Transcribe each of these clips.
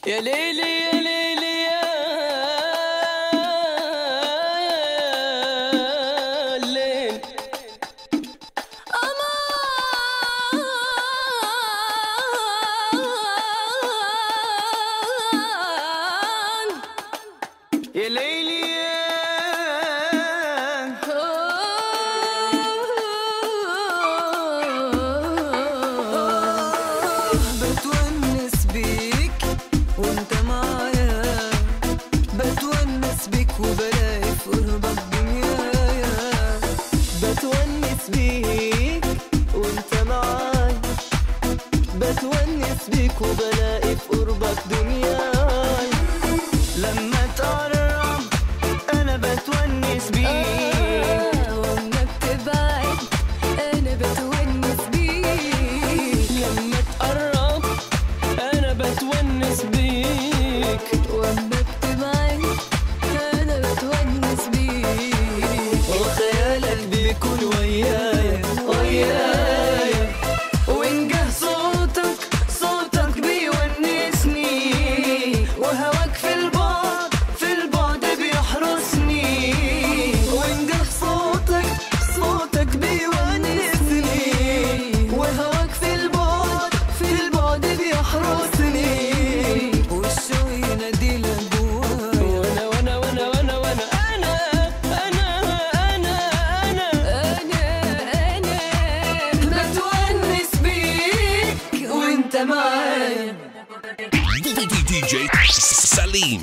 يا ليلي يا ليلي يا الليل أمان يا ليلي بتونس بيك وانت معايا، بتونس بيك وبلاقي في قربك دنيايا. بتونس بيك وانت معاي، بتونس بيك وبلاقي في قربك دنياي. لما تقرب انا بتونس بيك، واما بتبعد انا بتونس بيك. لما تقرب انا بتونس بيك، واما بتبعد انا بتونس بيك. وخيالك بيكون ويايا ويايا، وإنجه صوتك صوتك بيونسني، وهواك في البعد في البعد بيحرسني. وإنجه صوتك صوتك بيونسني، وهواك في البعد في البعد بيحرسني. والشوق يناديلك جوايا، وانا وانا وانا وانا وانا انا انا انا انا بتونس بيك وانت معايا. DJ سليم.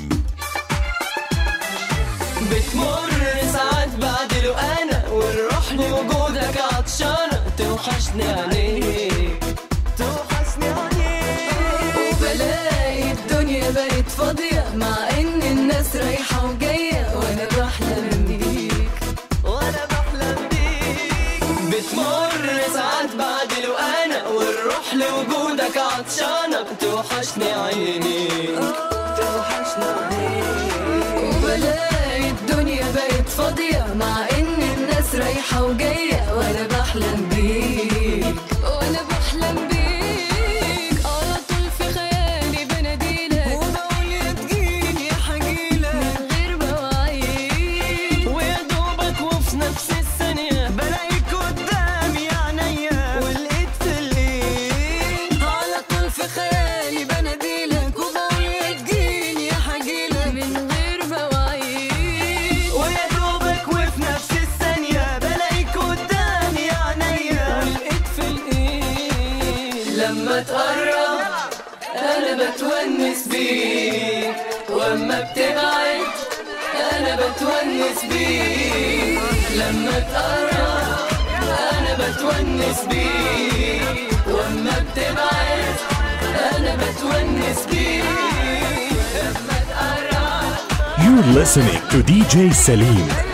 بتمر ساعات بعدلو انا، والروح لوجودك عطشانة. توحشني عليك توحشني عليك، وبلاقي الدنيا بقت فاضية مع ان الناس رايحة وجاية، وانا بحلم بيك وانا بحلم بيك. بتمر ساعات بعدلو انا، والروح لوجودك عطشانة. توحشني عينيك توحشني عينيك، وبلاقي الدنيا بقت فاضية مع ان الناس رايحة وجاية، وانا بحلم بيك وانا بحلم بيك. على طول في خيالي بناديلك وبقول يا تجيني يا حجيلك من غير مواعيد، ويا دوبك وفي نفس الثانية بلاقيك قدامي عينيا والايد في الايد. على طول في خيالي بناديلك وبقول يا تجيني يا حجيلك من غير مواعيد، ويا دوبك وفي نفس الثانية بلاقيك قدامي عينيا والايد في الايد. لما تقرب انا بتونس بيك، واما بتبعد انا بتونس بيك. لما تقرب انا بتونس بيك، واما بتبعد انا بتونس بيك. لما تقرب You're listening to DJ Salim.